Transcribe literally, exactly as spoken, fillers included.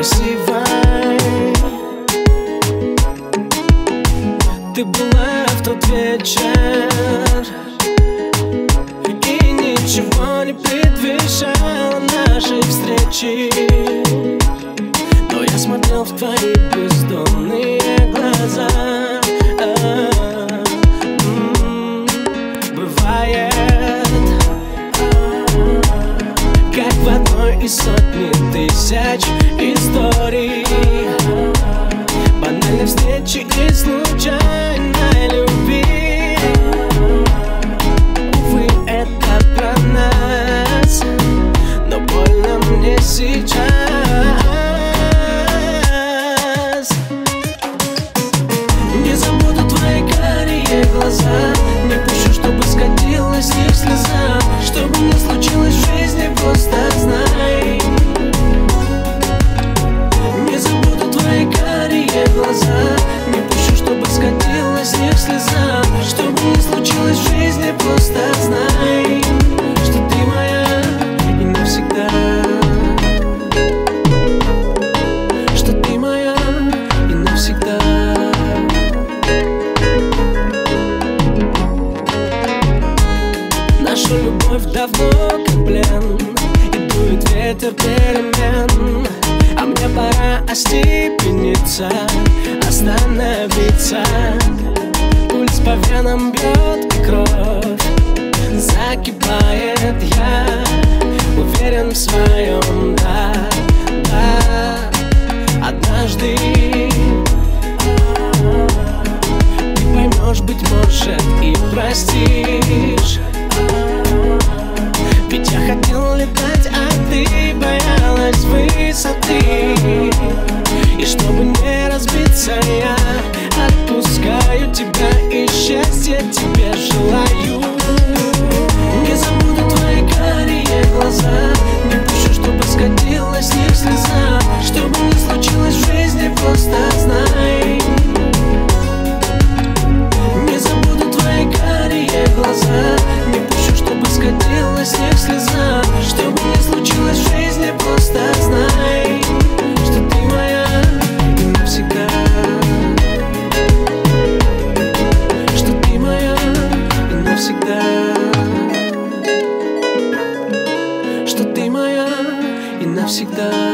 красивой ты была в тот вечер, и ничего не предвещало нашей встречи. Но я смотрел в твои бездонные глаза. Бывает, как в одной из сотни тысяч историй, банальной встречи и случайной любви. Увы, это про нас, но больно мне сейчас. Не забуду твои карие глаза, не пущу, чтобы скатилась с них слеза. Что бы ни случилось в жизни, просто знай. Не забуду твои карие глаза, не пущу, чтобы скатилась с них слеза. Что бы ни случилось в жизни, просто знай, что ты моя и навсегда. Что ты моя и навсегда. Наша любовь давно как плен, и дует ветер перемен. А мне пора остепениться, остановиться. Пульс по венам бьет, и кровь закипает. Я уверен в своем да, да. Однажды ты поймешь, быть может, и простишь. Ведь я хотел летать, а ты боялась высоты. И чтобы не разбиться, я отпускаю тебя и счастья тебе желаю. Не забуду твои карие глаза, не пущу, чтобы скатилась с них слеза. Что бы ни случилось в жизни, просто знай. Не забуду твои карие глаза, не пущу, чтобы скатилась с них слеза. Что бы ни случилось в жизни, просто знай, что ты моя и навсегда. Что ты моя и навсегда. Что ты моя и навсегда.